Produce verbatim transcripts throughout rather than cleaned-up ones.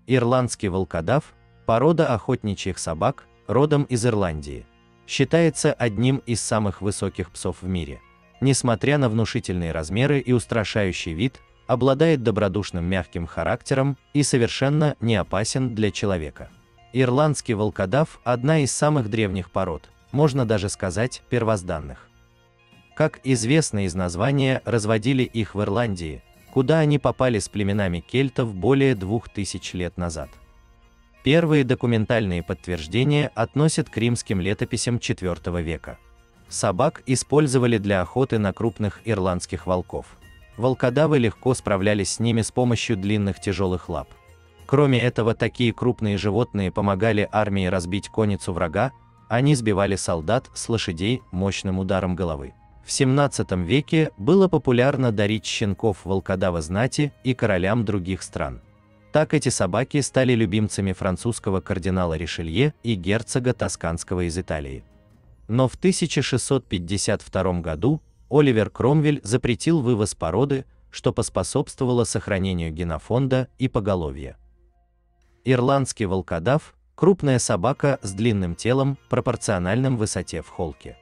Ирландский волкодав – порода охотничьих собак, родом из Ирландии. Считается одним из самых высоких псов в мире. Несмотря на внушительные размеры и устрашающий вид, обладает добродушным мягким характером и совершенно не опасен для человека. Ирландский волкодав – одна из самых древних пород, можно даже сказать, первозданных. Как известно из названия, разводили их в Ирландии, куда они попали с племенами кельтов более двух тысяч лет назад. Первые документальные подтверждения относят к римским летописям четвёртого века. Собак использовали для охоты на крупных ирландских волков. Волкодавы легко справлялись с ними с помощью длинных тяжелых лап. Кроме этого, такие крупные животные помогали армии разбить конницу врага, они сбивали солдат с лошадей мощным ударом головы. В семнадцатом веке было популярно дарить щенков волкодава знати и королям других стран. Так эти собаки стали любимцами французского кардинала Ришелье и герцога Тосканского из Италии. Но в тысяча шестьсот пятьдесят втором году Оливер Кромвель запретил вывоз породы, что поспособствовало сохранению генофонда и поголовья. Ирландский волкодав – крупная собака с длинным телом, пропорциональным высоте в холке.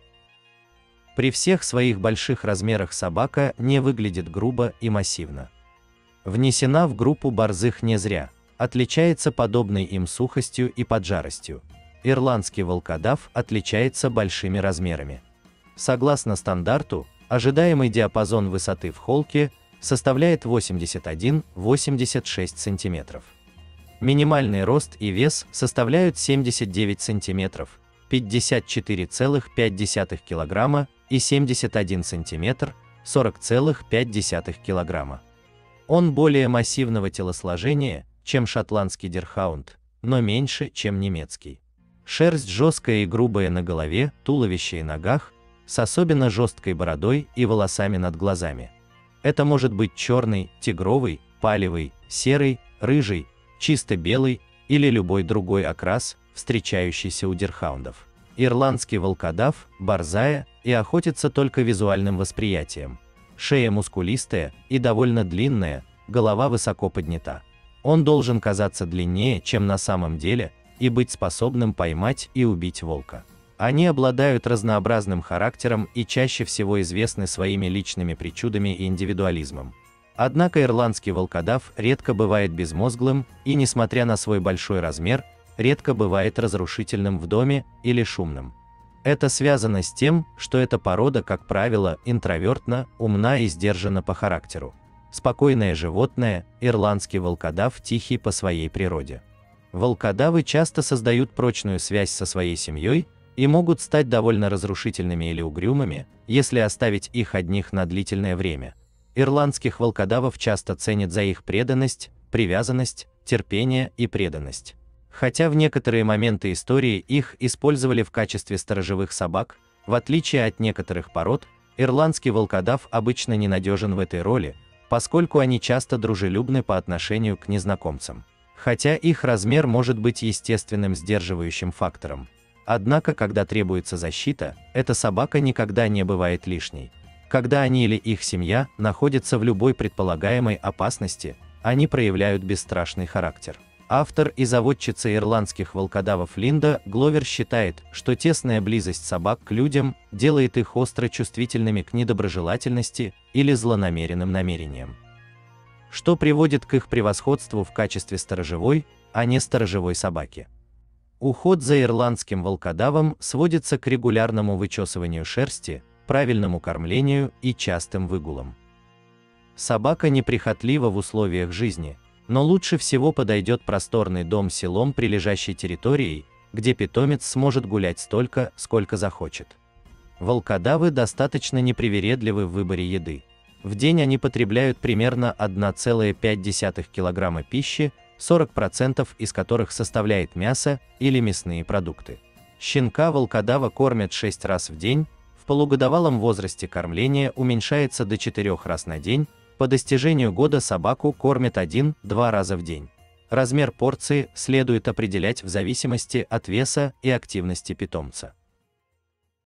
При всех своих больших размерах собака не выглядит грубо и массивно. Внесена в группу борзых не зря, отличается подобной им сухостью и поджаростью. Ирландский волкодав отличается большими размерами. Согласно стандарту, ожидаемый диапазон высоты в холке составляет восемьдесят один — восемьдесят шесть сантиметров. Минимальный рост и вес составляют семьдесят девять сантиметров, пятьдесят четыре целых пять десятых килограмма и семьдесят один сантиметр, сорок целых пять десятых килограмма. Он более массивного телосложения, чем шотландский дерхаунд, но меньше, чем немецкий. Шерсть жесткая и грубая на голове, туловище и ногах, с особенно жесткой бородой и волосами над глазами. Это может быть черный, тигровый, палевый, серый, рыжий, чисто белый или любой другой окрас, встречающийся у дерхаундов. Ирландский волкодав – борзая и охотится только визуальным восприятием. Шея мускулистая и довольно длинная, голова высоко поднята. Он должен казаться длиннее, чем на самом деле, и быть способным поймать и убить волка. Они обладают разнообразным характером и чаще всего известны своими личными причудами и индивидуализмом. Однако ирландский волкодав редко бывает безмозглым и, несмотря на свой большой размер, редко бывает разрушительным в доме или шумным. Это связано с тем, что эта порода, как правило, интровертна, умна и сдержана по характеру. Спокойное животное, ирландский волкодав тихий по своей природе. Волкодавы часто создают прочную связь со своей семьей и могут стать довольно разрушительными или угрюмыми, если оставить их одних на длительное время. Ирландских волкодавов часто ценят за их преданность, привязанность, терпение и преданность. Хотя в некоторые моменты истории их использовали в качестве сторожевых собак, в отличие от некоторых пород, ирландский волкодав обычно ненадежен в этой роли, поскольку они часто дружелюбны по отношению к незнакомцам. Хотя их размер может быть естественным сдерживающим фактором. Однако, когда требуется защита, эта собака никогда не бывает лишней. Когда они или их семья находятся в любой предполагаемой опасности, они проявляют бесстрашный характер. Автор и заводчица ирландских волкодавов Линда Гловер считает, что тесная близость собак к людям делает их остро чувствительными к недоброжелательности или злонамеренным намерениям, что приводит к их превосходству в качестве сторожевой, а не сторожевой собаки. Уход за ирландским волкодавом сводится к регулярному вычесыванию шерсти, правильному кормлению и частым выгулам. Собака неприхотлива в условиях жизни, но лучше всего подойдет просторный дом с селом прилежащей территорией, где питомец сможет гулять столько, сколько захочет. Волкодавы достаточно непривередливы в выборе еды. В день они потребляют примерно одна целая пять десятых килограмма пищи, сорок процентов из которых составляет мясо или мясные продукты. Щенка волкодава кормят шесть раз в день, в полугодовалом возрасте кормление уменьшается до четырёх раз на день, по достижению года собаку кормят один-два раза в день. Размер порции следует определять в зависимости от веса и активности питомца.